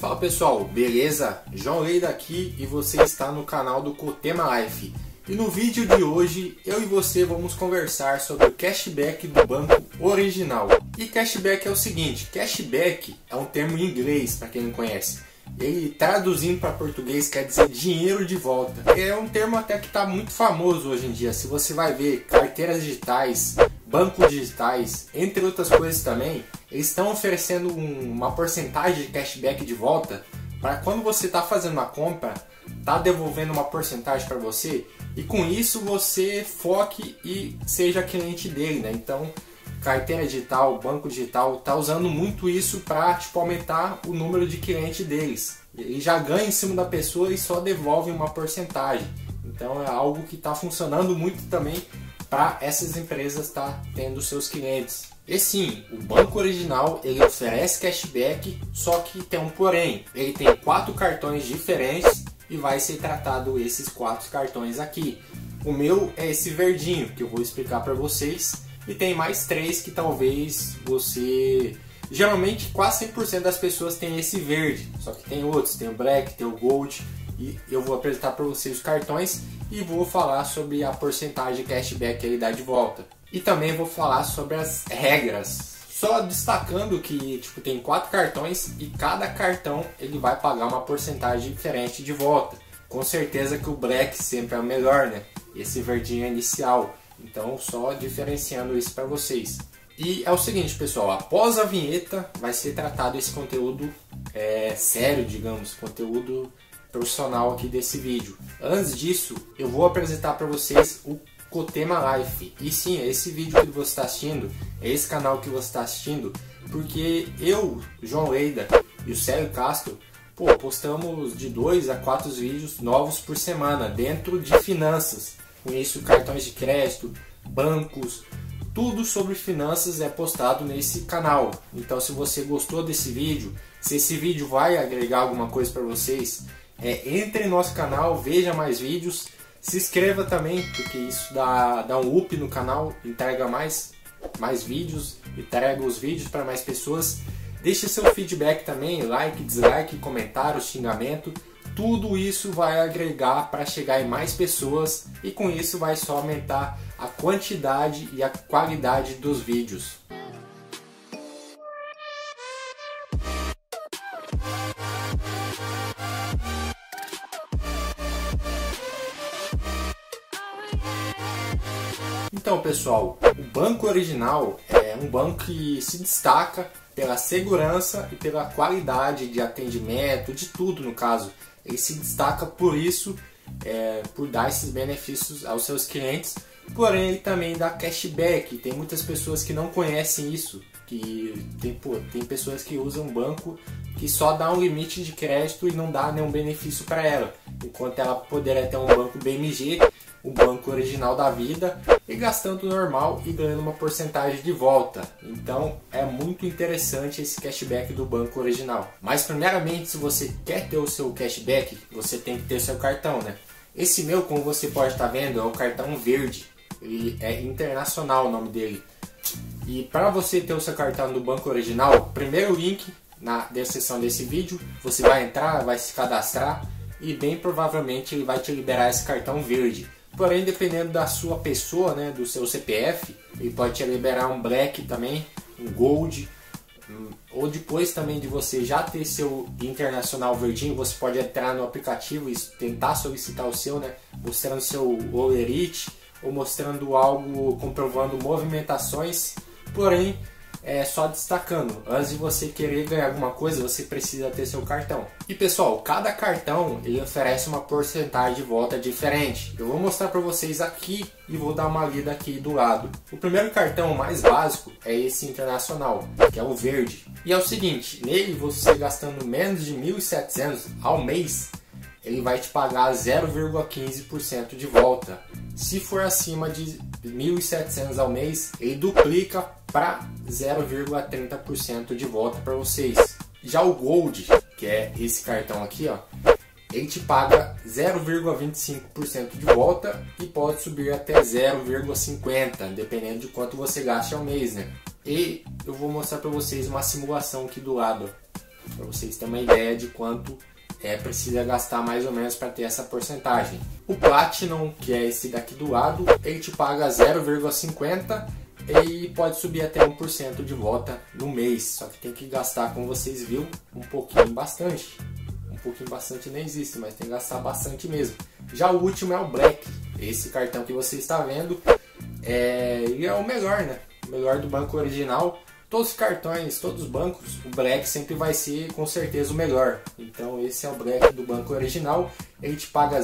Fala pessoal, beleza? João Leida aqui e você está no canal do Cotema Life. E no vídeo de hoje eu e você vamos conversar sobre o cashback do Banco Original. E cashback é o seguinte, cashback é um termo em inglês para quem não conhece. Ele traduzindo para português quer dizer dinheiro de volta. É um termo até que está muito famoso hoje em dia. Se você vai ver carteiras digitais, bancos digitais, entre outras coisas também, eles estão oferecendo uma porcentagem de cashback de volta para quando você está fazendo uma compra, tá devolvendo uma porcentagem para você e com isso você foque e seja cliente dele, né? Então, carteira digital, banco digital, tá usando muito isso para aumentar o número de clientes deles. Ele já ganha em cima da pessoa e só devolve uma porcentagem. Então é algo que está funcionando muito também para essas empresas estar tendo seus clientes. E sim, o Banco Original ele oferece cashback, só que tem um porém. Ele tem 4 cartões diferentes e vai ser tratado esses 4 cartões aqui. O meu é esse verdinho que eu vou explicar para vocês. E tem mais 3 que talvez você... Geralmente quase 100% das pessoas tem esse verde. Só que tem outros, tem o Black, tem o Gold. E eu vou apresentar para vocês os cartões e vou falar sobre a porcentagem de cashback que ele dá de volta. E também vou falar sobre as regras. Só destacando que tem 4 cartões e cada cartão ele vai pagar uma porcentagem diferente de volta. Com certeza que o Black sempre é o melhor, né? Esse verdinho é inicial. Então, só diferenciando isso para vocês. E é o seguinte, pessoal, após a vinheta vai ser tratado esse conteúdo sério, digamos, conteúdo profissional aqui desse vídeo. Antes disso, eu vou apresentar para vocês o Cotema Life. E sim, é esse vídeo que você está assistindo, é esse canal que você está assistindo, porque eu, João Leida e o Célio Castro, postamos de 2 a 4 vídeos novos por semana dentro de finanças. Com isso, cartões de crédito, bancos, tudo sobre finanças é postado nesse canal. Então, se você gostou desse vídeo, se esse vídeo vai agregar alguma coisa para vocês, entre em nosso canal, veja mais vídeos, se inscreva também, porque isso dá um up no canal, entrega mais vídeos, entrega os vídeos para mais pessoas. Deixe seu feedback também, like, dislike, comentário, xingamento. Tudo isso vai agregar para chegar em mais pessoas e com isso vai só aumentar a quantidade e a qualidade dos vídeos. Então, pessoal, o Banco Original é um banco que se destaca pela segurança e pela qualidade de atendimento, de tudo no caso. Ele se destaca por isso, por dar esses benefícios aos seus clientes, porém ele também dá cashback. Tem muitas pessoas que não conhecem isso, que tem pessoas que usam um banco que só dá um limite de crédito e não dá nenhum benefício para ela, enquanto ela poderia ter um banco BMG, um banco original da vida, e gastando normal e ganhando uma porcentagem de volta. Então é muito interessante esse cashback do Banco Original. Mas primeiramente, se você quer ter o seu cashback, você tem que ter seu cartão, né? Esse meu, como você pode estar vendo, é o cartão verde. Ele é internacional o nome dele. E para você ter o seu cartão do Banco Original, primeiro link na descrição desse vídeo, você vai entrar, vai se cadastrar e bem provavelmente ele vai te liberar esse cartão verde. Porém, dependendo da sua pessoa, né, do seu CPF, ele pode te liberar um Black também, um Gold, ou depois também de você já ter seu internacional verdinho, você pode entrar no aplicativo e tentar solicitar o seu, né, mostrando seu Olerite ou mostrando algo comprovando movimentações. Porém, só destacando, antes de você querer ganhar alguma coisa, você precisa ter seu cartão. E pessoal, cada cartão ele oferece uma porcentagem de volta diferente. Eu vou mostrar para vocês aqui e vou dar uma lida aqui do lado. O primeiro cartão mais básico é esse internacional, que é o verde. E é o seguinte, nele você gastando menos de 1.700 ao mês, ele vai te pagar 0,15% de volta. Se for acima de 1.700 ao mês, ele duplica para 0,30% de volta para vocês. Já o Gold, que é esse cartão aqui, ó, ele te paga 0,25% de volta e pode subir até 0,50%, dependendo de quanto você gaste ao mês, né? E eu vou mostrar para vocês uma simulação aqui do lado. para vocês terem uma ideia de quanto precisa gastar mais ou menos para ter essa porcentagem. O Platinum, que é esse daqui do lado, ele te paga 0,50 e pode subir até 1% de volta no mês, só que tem que gastar, como vocês viram, um pouquinho bastante. Um pouquinho bastante nem existe, mas tem que gastar bastante mesmo. Já o último é o Black, esse cartão que você está vendo, ele é o melhor, né? O melhor do banco original. Todos os cartões, todos os bancos, o Black sempre vai ser com certeza o melhor. Então esse é o Black do banco original, ele te paga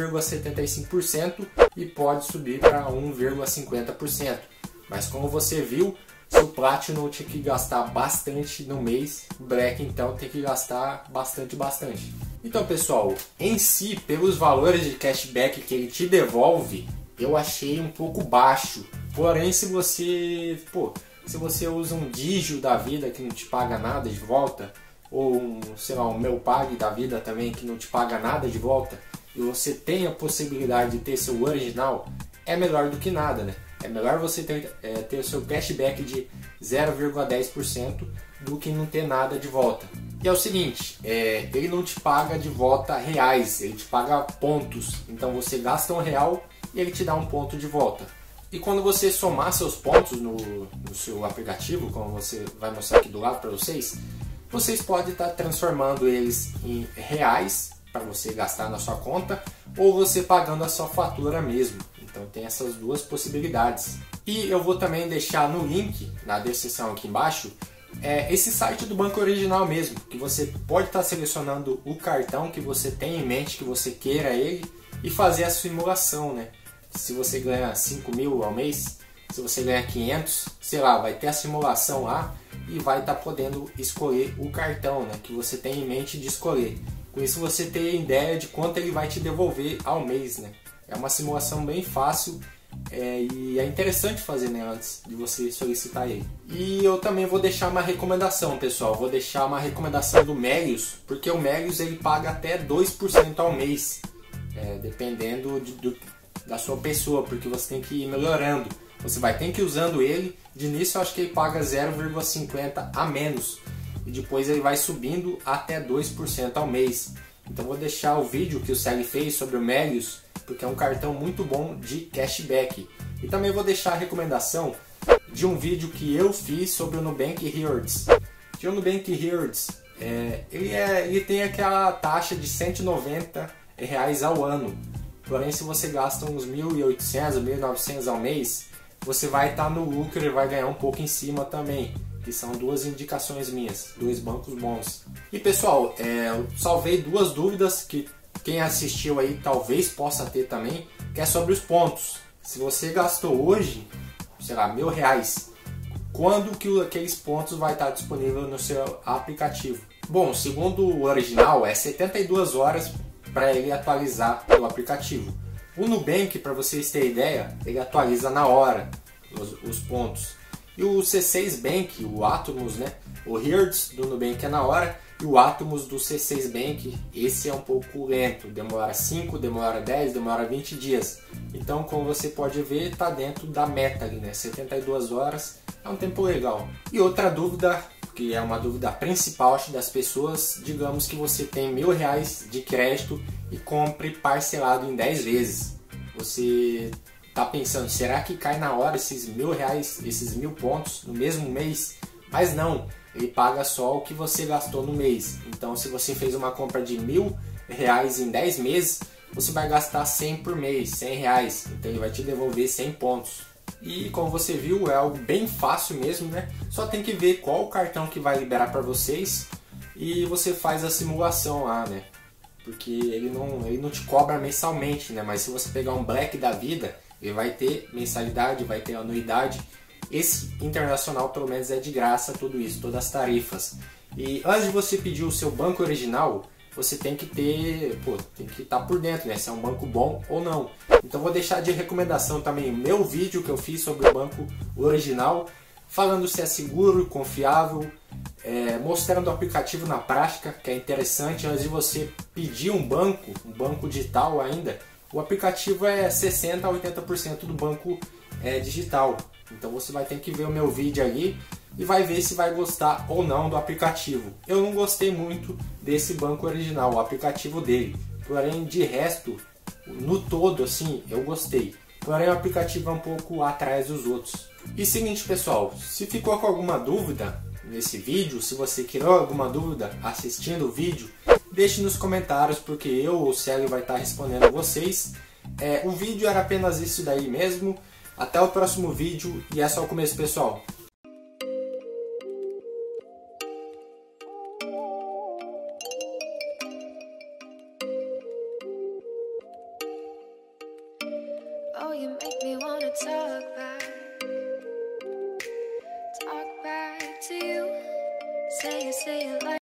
0,75% e pode subir para 1,50%. Mas como você viu, se o Platinum tinha que gastar bastante no mês, o Black então tem que gastar bastante. Então pessoal, em si, pelos valores de cashback que ele te devolve, eu achei um pouco baixo. Porém, se você usa um Digio da vida que não te paga nada de volta, ou um Meu Pague da vida também que não te paga nada de volta, e você tem a possibilidade de ter seu original, é melhor do que nada, né? É melhor você ter o seu cashback de 0,10% do que não ter nada de volta. E é o seguinte, ele não te paga de volta reais, ele te paga pontos. Então você gasta R$1 e ele te dá um ponto de volta. E quando você somar seus pontos no seu aplicativo, como você vai mostrar aqui do lado para vocês podem estar transformando eles em reais para você gastar na sua conta, ou você pagando a sua fatura mesmo. Então tem essas duas possibilidades. E eu vou também deixar no link, na descrição aqui embaixo, esse site do banco original mesmo, que você pode estar selecionando o cartão que você tem em mente, que você queira ele, e fazer a simulação, né? Se você ganha 5 mil ao mês, se você ganha 500, sei lá, vai ter a simulação lá e vai estar podendo escolher o cartão, né, que você tem em mente de escolher. Com isso você tem ideia de quanto ele vai te devolver ao mês, né? É uma simulação bem fácil e é interessante fazer, né, antes de você solicitar ele. E eu também vou deixar uma recomendação, pessoal. Vou deixar uma recomendação do Melius, porque o Melius ele paga até 2% ao mês, dependendo da sua pessoa, porque você tem que ir melhorando. Você vai ter que ir usando ele. De início eu acho que ele paga 0,50 a menos e depois ele vai subindo até 2% ao mês. Então vou deixar o vídeo que o Celi fez sobre o Melius, porque é um cartão muito bom de cashback. E também vou deixar a recomendação de um vídeo que eu fiz sobre o Nubank Rewards. O Nubank Rewards, ele tem aquela taxa de R$190 ao ano. Porém, se você gasta uns 1.800, 1.900 ao mês, você vai estar no lucro e vai ganhar um pouco em cima também. Que são duas indicações minhas, dois bancos bons. E pessoal, eu salvei duas dúvidas que quem assistiu aí talvez possa ter também, que é sobre os pontos. Se você gastou hoje, sei lá, R$1.000, quando que aqueles pontos vai estar disponível no seu aplicativo? Bom, segundo o original, é 72 horas para ele atualizar o aplicativo. O Nubank, para vocês terem ideia, ele atualiza na hora os pontos. E o C6 Bank, o Atomos, né? O Rewards do Nubank é na hora e o Atomos do C6 Bank, esse é um pouco lento, demora 5, demora 10, demora 20 dias. Então, como você pode ver, está dentro da meta ali, né? 72 horas é um tempo legal. E outra dúvida, que é uma dúvida principal acho, das pessoas, digamos que você tem R$1.000 de crédito e compre parcelado em 10 vezes. Você está pensando, será que cai na hora esses R$1.000, esses 1.000 pontos no mesmo mês? Mas não, ele paga só o que você gastou no mês. Então se você fez uma compra de R$1.000 em 10 meses, você vai gastar 100 por mês, R$100. Então ele vai te devolver 100 pontos. E como você viu, é algo bem fácil mesmo, né? Só tem que ver qual o cartão que vai liberar para vocês e você faz a simulação lá, né? Porque ele não te cobra mensalmente, né? Mas se você pegar um Black da vida, ele vai ter mensalidade, vai ter anuidade. Esse internacional pelo menos é de graça tudo isso, todas as tarifas. E antes de você pedir o seu banco original, você tem que tem que estar por dentro, né? Se é um banco bom ou não. Então vou deixar de recomendação também o meu vídeo que eu fiz sobre o banco original, falando se é seguro, confiável, mostrando o aplicativo na prática, que é interessante. Antes de você pedir um banco digital ainda, o aplicativo é 60 a 80% do banco digital. Então você vai ter que ver o meu vídeo ali e vai ver se vai gostar ou não do aplicativo. Eu não gostei muito desse banco original, o aplicativo dele, porém de resto, no todo assim, eu gostei. Porém o aplicativo é um pouco atrás dos outros. E seguinte pessoal, se ficou com alguma dúvida nesse vídeo, se você criou alguma dúvida assistindo o vídeo, deixe nos comentários, porque eu ou o Célio vai estar respondendo vocês. O vídeo era apenas isso daí mesmo. Até o próximo vídeo e é só o começo pessoal. Oh, you make me wanna talk back to you. Say it like